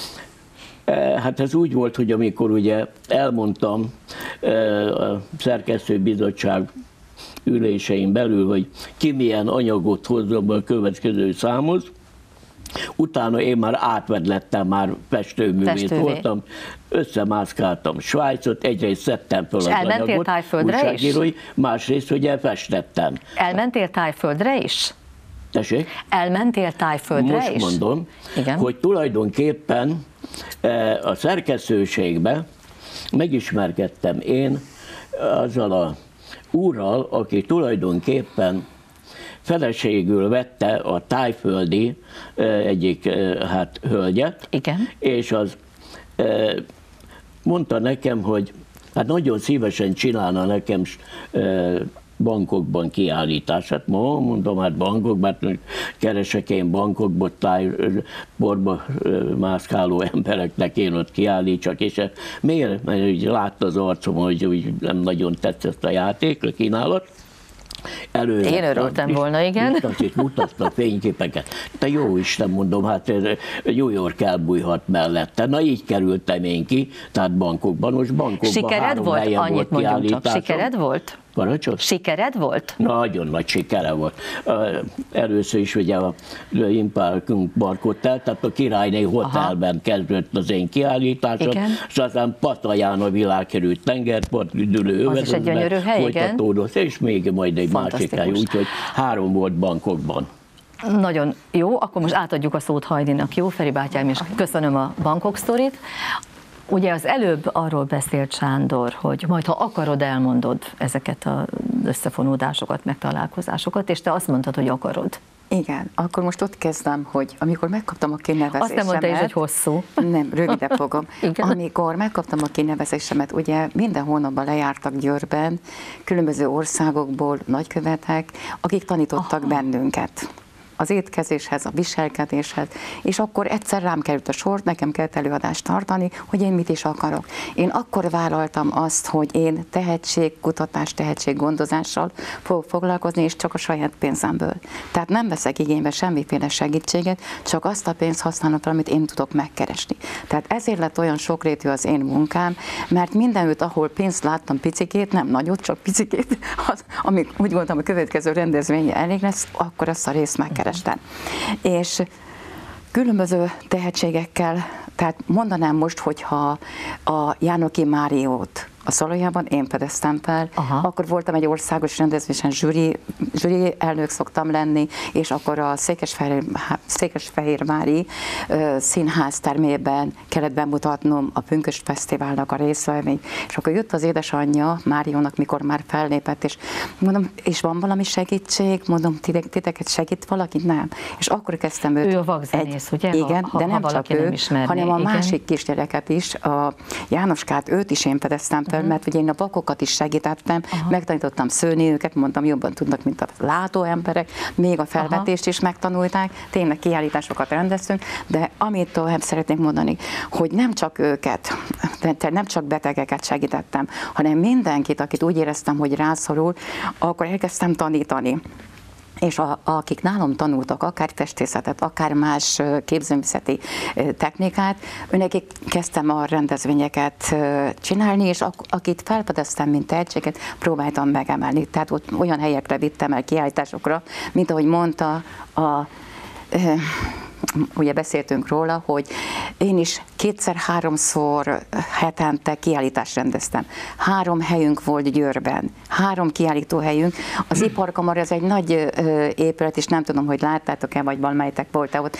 Hát ez úgy volt, hogy amikor ugye elmondtam a szerkesztőbizottság ülésein belül, hogy ki milyen anyagot hozzam a következő számhoz, utána én már átvedlettem, már festőművész voltam, összemászkáltam Svájcot, egyrészt szedtem fel az anyagot, újságírói, másrészt ugye festettem. Elmentél Tájföldre is? Tessék? Elmentél Tájföldre is? Most mondom, hogy tulajdonképpen a szerkesztőségbe megismerkedtem én azzal a úrral, aki tulajdonképpen feleségül vette a tájföldi egyik hölgyet, és az mondta nekem, hogy hát nagyon szívesen csinálna nekem bankokban kiállítását. Ma mondom, hát bankokban, keresek én bankokban, borba mászkáló embereknek én ott kiállítsak, és miért? Mert úgy látta az arcom, hogy úgy nem nagyon tetszett a játék, a kínálat. Én örültem volna, igen. Mutatta fényképeket. De jó Isten, mondom, hát New York elbújhat mellette. Na így kerültem én ki, tehát bankokban. Most bankokban sikered volt? Annyit mondjunk csak. Sikered volt? Parancsolsz? Sikered volt? Nagyon nagy sikere volt. Először is ugye a Imperial Park Hotel, tehát a Királyné Hotelben kezdődött az én kiállításom, és aztán Pattayán a világkerült tengerpart, üdülő övezetben folytatódott, és még majd egy másik hely, úgyhogy 3 volt bankokban. Nagyon jó, akkor most átadjuk a szót Hajdinak, jó, Feri bátyám, és köszönöm a Bangkok sztorit. Ugye az előbb arról beszélt Sándor, hogy majd ha akarod, elmondod ezeket az összefonódásokat, megtalálkozásokat, és te azt mondtad, hogy akarod. Igen, akkor most ott kezdem, hogy amikor megkaptam a kinevezésemet... Azt nem mondta is, hogy hosszú. Nem, rövidebb fogom. Amikor megkaptam a kinevezésemet, ugye minden hónapban lejártak Győrben, különböző országokból nagykövetek, akik tanítottak bennünket az étkezéshez, a viselkedéshez, és akkor egyszer rám került a sor, nekem kellett előadást tartani, hogy én mit is akarok. Én akkor vállaltam azt, hogy én tehetségkutatás, tehetséggondozással fogok foglalkozni, és csak a saját pénzemből. Tehát nem veszek igénybe semmiféle segítséget, csak azt a pénzt használom fel, amit én tudok megkeresni. Tehát ezért lett olyan sokrétű az én munkám, mert mindenütt, ahol pénzt láttam picikét, nem nagyot, csak picikét, amíg úgy gondoltam, a következő rendezvénye elég lesz, akkor azt a részt megkerestem. És különböző tehetségekkel, tehát mondanám most, hogyha a Jánoki Máriót a Szalajában én fedeztem fel, akkor voltam egy országos rendezvényen, zsűri elnök szoktam lenni, és akkor a Székesfehérvári színház termében kellett bemutatnom a Pünkösd Fesztiválnak a részvevőit, és akkor jött az édesanyja Máriónak, mikor már fellépett, és mondom, és van valami segítség? Mondom, titeket segít valaki? Nem. És akkor kezdtem őt. Ő a vakzenész, ugye? Igen, de nem csak ő, hanem a másik kisgyereket is, a Jánoskát, őt is én fedeztem fel, mert ugye én a vakokat is segítettem, megtanítottam szőni őket, mondtam, jobban tudnak, mint a látó emberek, még a felvetést is megtanulták, tényleg kiállításokat rendeztünk, de amit tovább szeretnék mondani, hogy nem csak őket, nem csak betegeket segítettem, hanem mindenkit, akit úgy éreztem, hogy rászorul, akkor elkezdtem tanítani. és akik nálam tanultak, akár festészetet, akár más képzőművészeti technikát, őnekik kezdtem a rendezvényeket csinálni, és akit felfedeztem, mint tehetséget, próbáltam megemelni. Tehát ott olyan helyekre vittem el, kiállításokra, mint ahogy mondta ugye beszéltünk róla, hogy én is 2-3-szor hetente kiállítást rendeztem. 3 helyünk volt Győrben, 3 kiállítóhelyünk. Az Iparkamara, ez egy nagy épület, és nem tudom, hogy láttátok-e, vagy valamelytek volt-e ott,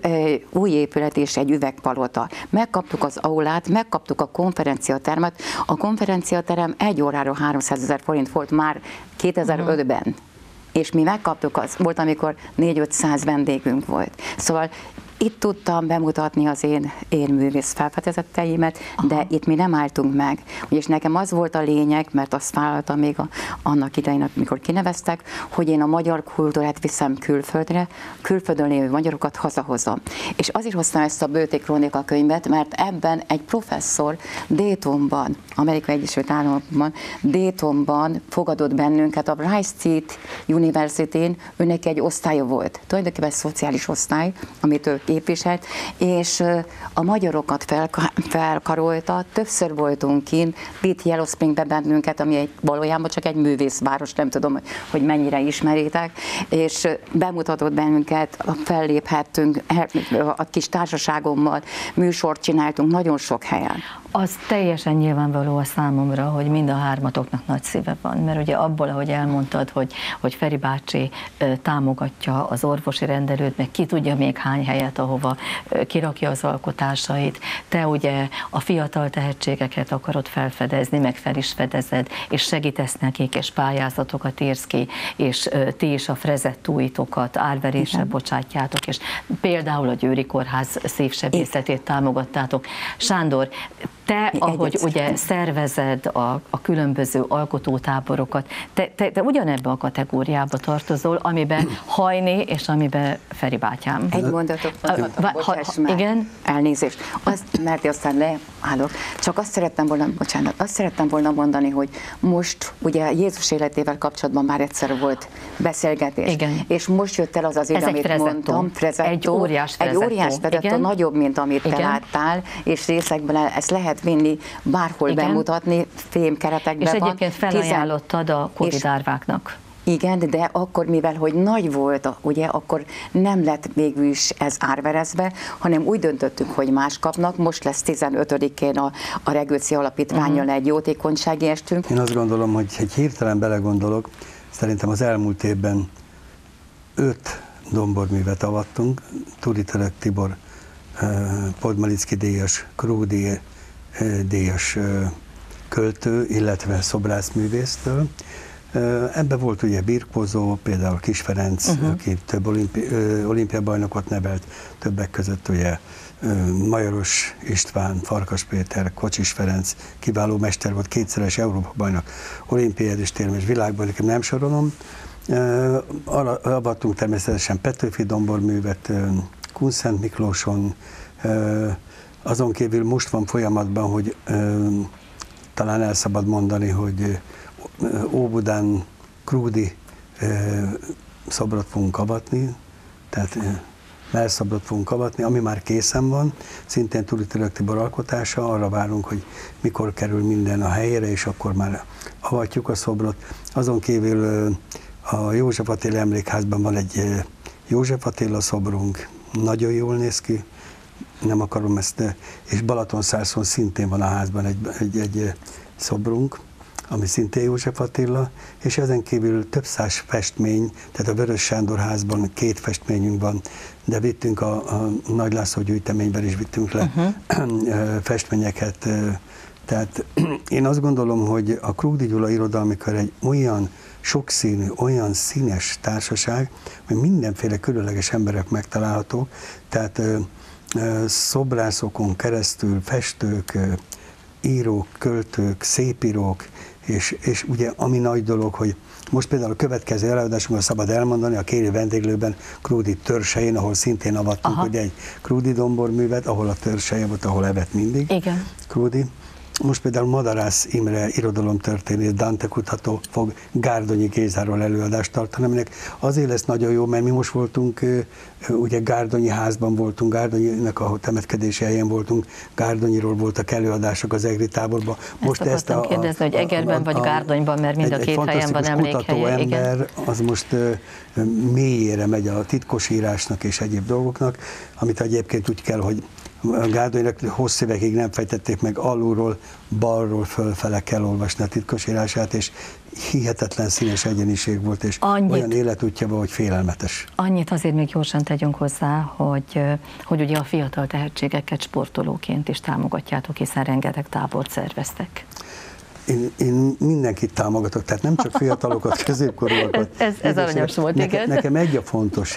új épület és egy üvegpalota. Megkaptuk az aulát, megkaptuk a konferenciatermet. A konferenciaterem 1 órára 300 000 forint volt már 2005-ben. És mi megkaptuk, volt, amikor 400-500 vendégünk volt. Szóval itt tudtam bemutatni az én művész felfedezetteimet, de itt mi nem álltunk meg. És nekem az volt a lényeg, mert azt vállaltam még annak idején, amikor kineveztek, hogy én a magyar kultúrát viszem külföldre, külföldön lévő magyarokat hazahozom. És azért hoztam ezt a Bőti Krónika könyvet, mert ebben egy professzor Daytonban, Amerikai Egyesült Államokban, Daytonban fogadott bennünket a Rice State University-n, őnek egy osztálya volt, tulajdonképpen szociális osztály, amit ő képviselt, és a magyarokat felkarolta, többször voltunk kint, vitt Yellow Springbe bennünket, ami valójában csak egy művészváros, nem tudom, hogy mennyire ismeritek, és bemutatott bennünket, felléphettünk a kis társaságommal, műsort csináltunk nagyon sok helyen. Az teljesen nyilvánvaló a számomra, hogy mind a hármatoknak nagy szíve van, mert ugye abból, ahogy elmondtad, hogy Feri bácsi támogatja az orvosi rendelőt, meg ki tudja még hány helyet, ahova kirakja az alkotásait, te ugye a fiatal tehetségeket akarod felfedezni, meg fel is fedezed, és segítesz nekik, és pályázatokat írsz ki, és ti is a frezettúitokat árverésre bocsátjátok, és például a Győri Kórház szívsebészetét támogattátok. Sándor, te, ahogy ugye szervezed a különböző alkotótáborokat, te ugyanebbe a kategóriába tartozol, amiben Hajné és amiben Feri bátyám. Egy mondatot, bocsáss már, igen? Elnézést. Mert aztán leállok. Csak azt szerettem volna mondani, hogy most ugye Jézus életével kapcsolatban már egyszer volt beszélgetés. Igen. És most jött el az idő, amit mondtam. Egy óriás frezettó, nagyobb, mint amit te láttál, és részekben ezt lehet vinni, bárhol bemutatni, fémkeretekben van. És egyébként felajánlottad a Covid árváknak. Igen, de akkor, mivel hogy nagy volt, ugye, akkor nem lett végül is ez árverezve, hanem úgy döntöttük, hogy más kapnak. Most lesz 15-én a Regőci Alapítvánnyal egy jótékonysági estünk. Én azt gondolom, hogy egy hirtelen belegondolok, szerintem az elmúlt évben 5 domborművet avattunk, Turi Török Tibor, Podmalicki díjas, Krúdi díjas költő, illetve szobrászművésztől. Ebben volt ugye birkózó, például Kis Ferenc, aki több olimpiabajnokot nevelt, többek között ugye Majoros István, Farkas Péter, Kocsis Ferenc, kiváló mester volt, 2-szeres Európa-bajnok, olimpiás térmes világbajnok, nem sorolom. Avattunk természetesen Petőfi domborművet, Kunszent Miklóson, azon kívül most van folyamatban, hogy talán el szabad mondani, hogy Óbudán Krúdi szobrot fogunk avatni, tehát mellszobrot fogunk avatni, ami már készen van, szintén Turi Török Tibor alkotása, arra várunk, hogy mikor kerül minden a helyére, és akkor már avatjuk a szobrot. Azon kívül a József Attila Emlékházban van egy József Attila szobrunk, nagyon jól néz ki, nem akarom ezt, és Balatonszárszon szintén van a házban egy szobrunk, ami szintén József Attila, és ezen kívül több száz festmény, tehát a Vörös Sándor házban 2 festményünk van, de vittünk a Nagy László gyűjteményben is vittünk le festményeket. Tehát én azt gondolom, hogy a Krúdi Gyula Irodalmi Kör egy olyan sokszínű, olyan színes társaság, hogy mindenféle különleges emberek megtalálhatók, tehát szobrászokon keresztül festők, írók, költők, szépírók, és ugye ami nagy dolog, hogy most például a következő előadásunkban szabad elmondani, a Kéri vendéglőben Krúdi törsején, ahol szintén avattunk ugye egy Krúdi domborművet, ahol a törseje volt, ahol evett mindig. Igen. Krúdi. most például Madarász Imre irodalomtörténész, Dante kutató fog Gárdonyi Gézáról előadást tartani, aminek azért lesz nagyon jó, mert mi most voltunk, ugye Gárdonyi házban voltunk, Gárdonyinak a temetkedési helyen voltunk, Gárdonyiról voltak előadások az egri táborban. Most ezt akartam kérdezni, hogy Egerben vagy Gárdonyban, mert mind a két helyen van emlékhelye. Ember, az most mélyére megy a titkosírásnak és egyéb dolgoknak, amit egyébként úgy kell, hogy Gárdonynak hosszú évekig nem fejtették meg, alulról, balról fölfele kell olvasni a titkosírását, és hihetetlen színes egyeniség volt, és olyan életútja volt, hogy félelmetes. Annyit azért még gyorsan tegyünk hozzá, hogy ugye a fiatal tehetségeket sportolóként is támogatjátok, hiszen rengeteg tábort szerveztek. Én mindenkit támogatok, tehát nem csak fiatalokat, középkorúakat. Ez aranyos volt, igen. Nekem egy a fontos.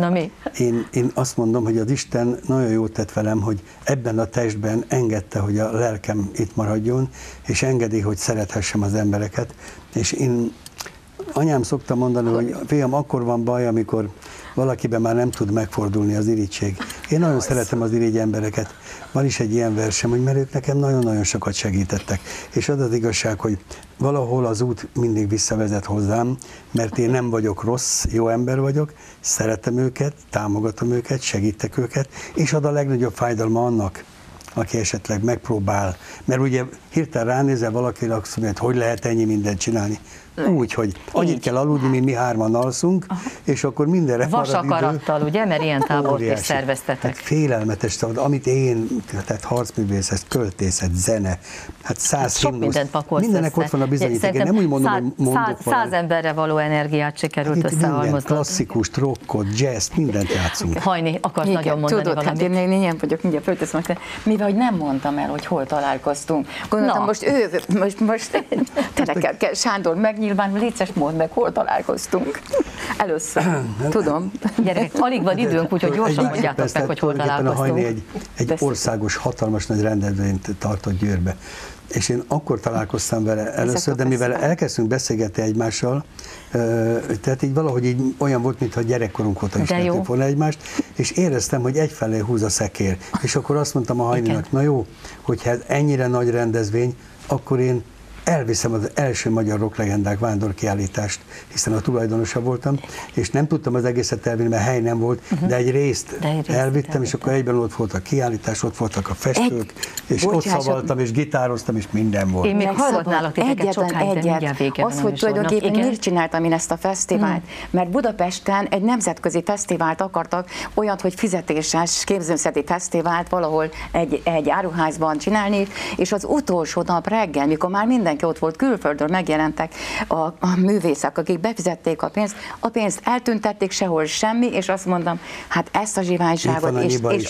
Én azt mondom, hogy az Isten nagyon jót tett velem, hogy ebben a testben engedte, hogy a lelkem itt maradjon, és engedi, hogy szerethessem az embereket. És én anyám szokta mondani, hogy fiam, akkor van baj, amikor valakiben már nem tud megfordulni az irigység. Én nagyon szeretem az irigy embereket. Van is egy ilyen versem, hogy mert ők nekem nagyon-nagyon sokat segítettek. És az az igazság, hogy valahol az út mindig visszavezet hozzám, mert én nem vagyok rossz, jó ember vagyok, szeretem őket, támogatom őket, segítek őket, és ad a legnagyobb fájdalma annak, aki esetleg megpróbál. Mert ugye hirtelen ránézel valakire, azt mondja, hogy lehet ennyi mindent csinálni. Úgy, hogy annyit kell aludni, mint mi hárman alszunk, és akkor mindenre marad idő. Vasakarattal, ugye? Mert ilyen tábort is szerveztetek. Hát félelmetes, amit én, tehát harcművészet, költészet, zene, hát 100 sok mindent pakolsz mindenek össze. Ott van a bizonyíték. Én nem úgy mondom, hogy mondok 100 emberre való energiát sikerült összehalmozni. Klasszikus, rockot, jazz, mindent játszunk. Hajni, akarsz nagyon mondani tudod, valamit? Hát én ilyen vagyok, mindjárt fölteszem, mivel hogy nem mondtam el, hogy hol találkoztunk. Gondoltam, most tényleg Sándor megnyilvánul, létszes, mondd meg, hol találkoztunk. Először, tudom. Gyerekek, alig van időnk, úgyhogy gyorsan mondjátok meg, hogy hol találkoztunk. A Hajni egy országos, hatalmas nagy rendezvényt tartott Győrbe. És én akkor találkoztam vele először, de mivel elkezdtünk beszélgetni egymással, tehát így valahogy így olyan volt, mintha gyerekkorunk óta ismertük volna egymást, és éreztem, hogy egyfelé húz a szekér. És akkor azt mondtam a Hajninak, na jó, hogyha ez ennyire nagy rendezvény, akkor én elviszem az első magyar rocklegendák vándorkiállítást, hiszen a tulajdonosa voltam, és nem tudtam az egészet elvinni, mert hely nem volt, de egy részt elvittem, és akkor egyben ott volt a kiállítás, ott voltak a festők, és ott szavaltam, és gitároztam, és minden volt. Én még hallgatnálak titeket sokáig, de mindjárt vége van. Az, hogy tulajdonképpen miért csináltam én ezt a fesztivált, mert Budapesten egy nemzetközi fesztivált akartak, olyat, hogy fizetéses képzőművészeti fesztivált valahol egy áruházban csinálni, és az utolsó nap reggel, mikor már mindenki ott volt, külföldről megjelentek a művészek, akik befizették a pénzt eltüntették, sehol semmi, és azt mondtam, hát ezt a zsiványságot,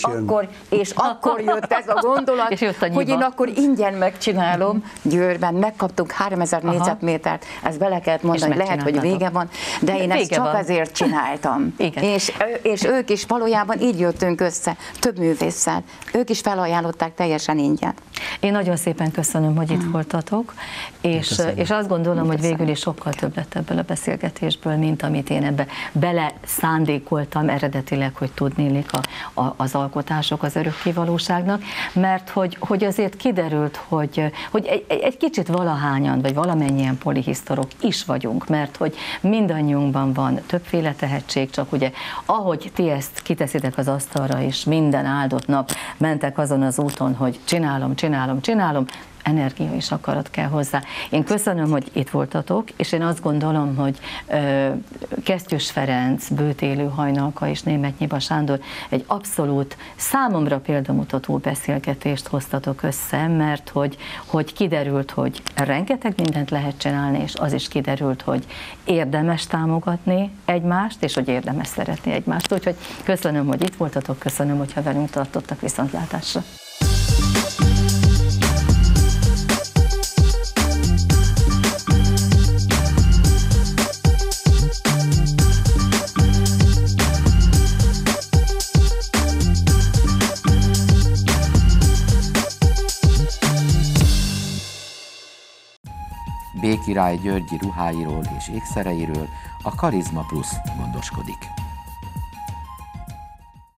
és akkor jött ez a gondolat, hogy én akkor ingyen megcsinálom Győrben, megkaptunk 3000 négyzetmétert, ezt bele kellett mondani, lehet, hogy vége van, de én ezt csak azért csináltam. És ők is valójában így jöttünk össze, több művésszel. Ők is felajánlották teljesen ingyen. Én nagyon szépen köszönöm, hogy itt voltatok, és azt gondolom, hogy végül is sokkal több lett ebből a beszélgetésből, mint amit én ebbe bele szándékoltam eredetileg, hogy tudnélik az alkotások az örökkévalóságnak, mert hogy azért kiderült, hogy egy kicsit valahányan, vagy valamennyien polihisztorok is vagyunk, mert hogy mindannyiunkban van többféle tehetség, csak ugye ahogy ti ezt kiteszitek az asztalra, és minden áldott nap mentek azon az úton, hogy csinálom, energia és akarat kell hozzá. Én köszönöm, hogy itt voltatok, és én azt gondolom, hogy Kesztyűs Ferenc, Bőtélő Hajnalka és Németh-Nyiba Sándor egy abszolút számomra példamutató beszélgetést hoztatok össze, mert hogy kiderült, hogy rengeteg mindent lehet csinálni, és az is kiderült, hogy érdemes támogatni egymást, és hogy érdemes szeretni egymást. Úgyhogy köszönöm, hogy itt voltatok, köszönöm, hogyha velünk tartottak, viszontlátásra. B. Király Györgyi ruháiról és ékszereiről a Karizma Plus gondoskodik.